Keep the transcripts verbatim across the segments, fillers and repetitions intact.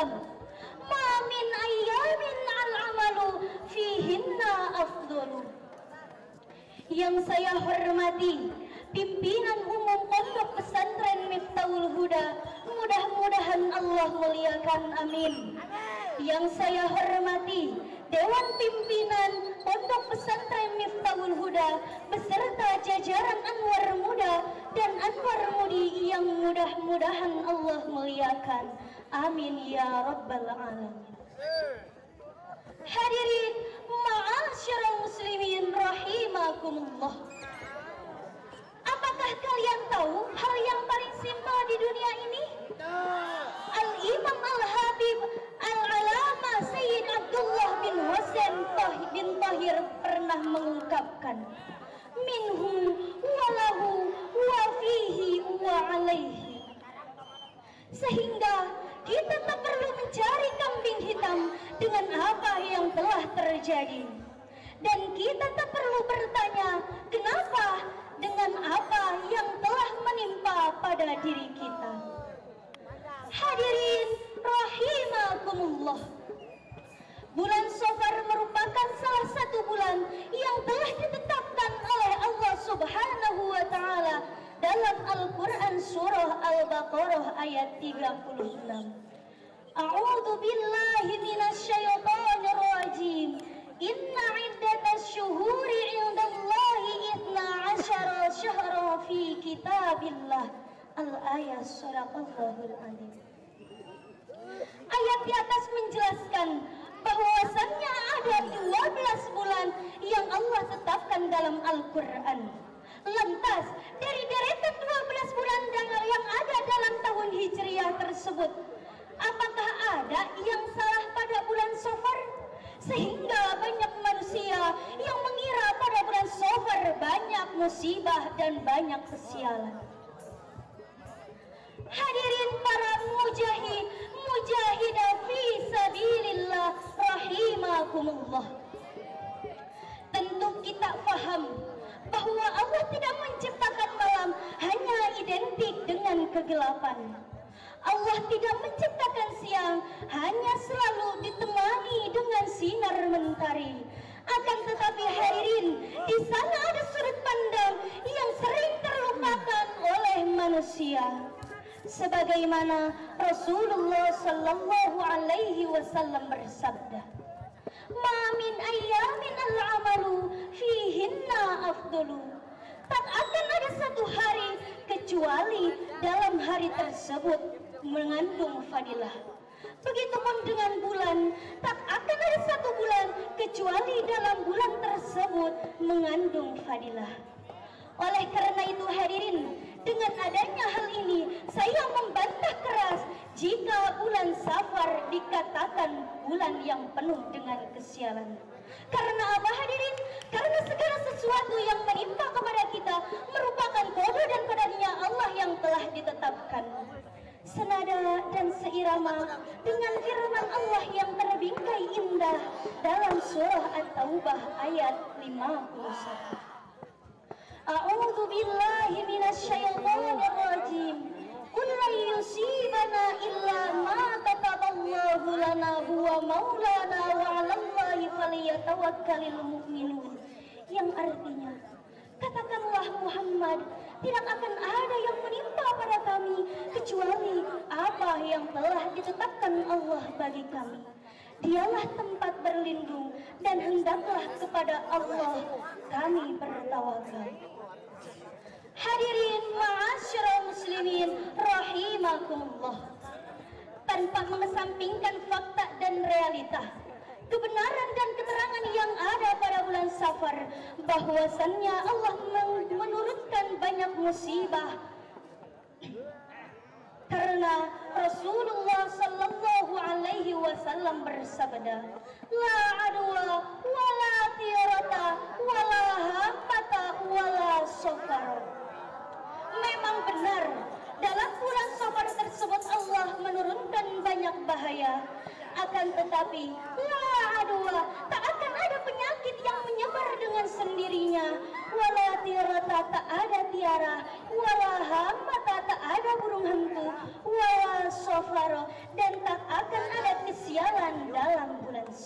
wasallam, "Ma min ayyamin al-amalu fihinna afdalu." Yang saya hormati pimpinan umum Pondok Pesantren Miftahul Huda, mudah-mudahan Allah muliakan, amin. Yang saya hormati Dewan Pimpinan Pondok Pesantren Miftahul Huda beserta jajaran Anwar Muda dan Anwar Mudi yang mudah-mudahan Allah muliakan, amin ya rabbal alamin. Hadirin ma'asyiral muslimin rahimakumullah. Apakah kalian tahu hal yang paling simpel di dunia ini? Al-Imam Al-Habib Al-Alama Sayyid Abdullah bin Husain bin Tahir pernah mengungkapkan, minhu walahu wa fihi wa alaihi. Sehingga kita tak perlu mencari kambing hitam dengan apa yang telah terjadi, dan kita tak perlu bertanya kenapa dengan apa yang telah menimpa pada diri kita. Hadirin rahimakumullah, bulan Safar merupakan salah satu bulan yang telah ditetapkan oleh Allah Subhanahu wa taala dalam Al-Qur'an surah Al-Baqarah ayat tiga puluh enam. A'udzu billahi minasyaitonir rajim. Inna iddatasy syuhuri 'indallahi itsna asyara syahra fi kitabillah. Al-ayat sadaqallahul adzim. Ayat di atas menjelaskan bahwasannya ada dua belas bulan yang Allah tetapkan dalam Al-Qur'an. Lantas dari deretan dua belas bulan yang ada dalam tahun Hijriah tersebut, apakah ada yang salah pada bulan Safar? Sehingga banyak manusia yang mengira pada bulan Safar banyak musibah dan banyak kesialan. Hadirin para mujahid, mujahidah fi sabilillah rahimakumullah. Tentu kita faham bahwa Allah tidak menciptakan malam hanya identik dengan kegelapan. Allah tidak menciptakan siang hanya selalu ditemani dengan sinar mentari. Akan tetapi hadirin, di sana ada sudut pandang yang sering terlupakan oleh manusia. Sebagaimana Rasulullah sallallahu alaihi wasallam bersabda, "Ma min ayyamin al-amalu fihinna afdalu." Tak akan ada satu hari kecuali dalam hari tersebut mengandung fadilah. Begitupun dengan bulan, tak akan ada satu bulan kecuali dalam bulan tersebut mengandung fadilah. Oleh karena itu hadirin, dengan adanya hal ini saya membantah keras jika bulan Safar dikatakan bulan yang penuh dengan kesialan. Karena apa hadirin? Karena segala sesuatu yang menimpa kepada kita merupakan kode dan kadarnya Allah yang telah ditetapkan. Senada dan seirama dengan firman Allah yang terbingkai indah dalam surah At-Taubah ayat lima puluh satu. A'udzu billahi minasyaitonir rajim. Qul la yusibana illa ma kataballahu lana huwa maulana wa 'alallahi falyatawakkalul mu'minun. Yang artinya, katakanlah Muhammad, tidak akan ada yang menimpa pada kami kecuali apa yang telah ditetapkan Allah bagi kami. Dialah tempat berlindung dan hendaklah kepada Allah kami bertawakal. Hadirin ma'asyiral muslimin rahimakumullah. Tanpa mengesampingkan fakta dan realita, kebenaran dan keterangan yang ada pada bulan Safar, bahwasannya Allah menurunkan banyak musibah, karena Rasulullah sallallahu alaihi wasallam bersabda, la adwa wala tirata wala hafata wala safar. Memang benar dalam bulan Safar tersebut Allah menurunkan banyak bahaya, akan tetapi la adwa, tak akan ada penyakit yang menyebar dengan sendirinya, wala tirata, tak ada tiara, wala hamata, tak ada burung hantu, wala sofaro, dan tak akan ada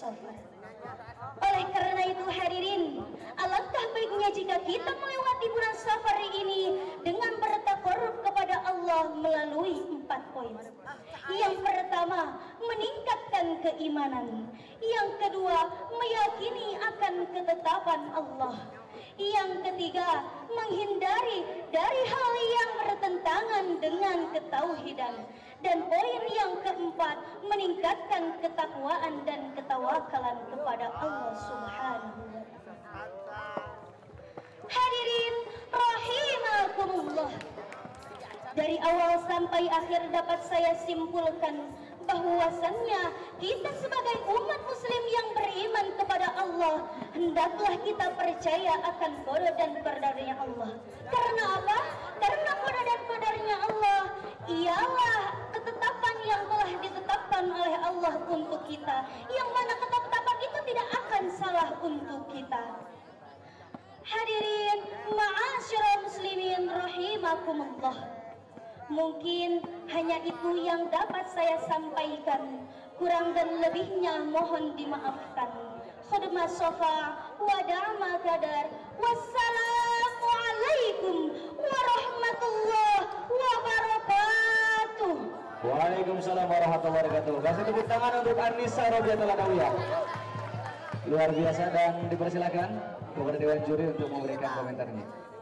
safar. Oleh karena itu hadirin, alangkah baiknya jika kita melewati bulan safar ini dengan bertakarrub kepada Allah melalui empat poin. Yang pertama, meningkatkan keimanan. Yang kedua, meyakini akan ketetapan Allah. Yang ketiga, menghindari dari hal yang bertentangan dengan ketauhidan. Dan poin yang keempat, meningkatkan ketakwaan dan ketawakalan kepada Allah Subhanahu wa Ta'ala. Hadirin rahimakumullah. Dari awal sampai akhir dapat saya simpulkan bahwasannya kita sebagai umat muslim yang beriman kepada Allah hendaklah kita percaya akan qada dan qadarnya Allah. Karena apa? Karena qada dan qadarnya Allah ialah ketetapan yang telah ditetapkan oleh Allah untuk kita, yang mana ketetapan itu tidak akan salah untuk kita. Hadirin ma'asyiral muslimin rahimakumullah. Mungkin hanya itu yang dapat saya sampaikan. Kurang dan lebihnya mohon dimaafkan. Khidmat sofa wa da'ma kadar. Wassalamualaikum warahmatullahi wabarakatuh. Waalaikumsalam warahmatullahi wabarakatuh. Kasih tepuk tangan untuk Anissa Robiatul Adawiyah. Luar biasa, dan dipersilakan kepada Dewan Juri untuk memberikan komentarnya.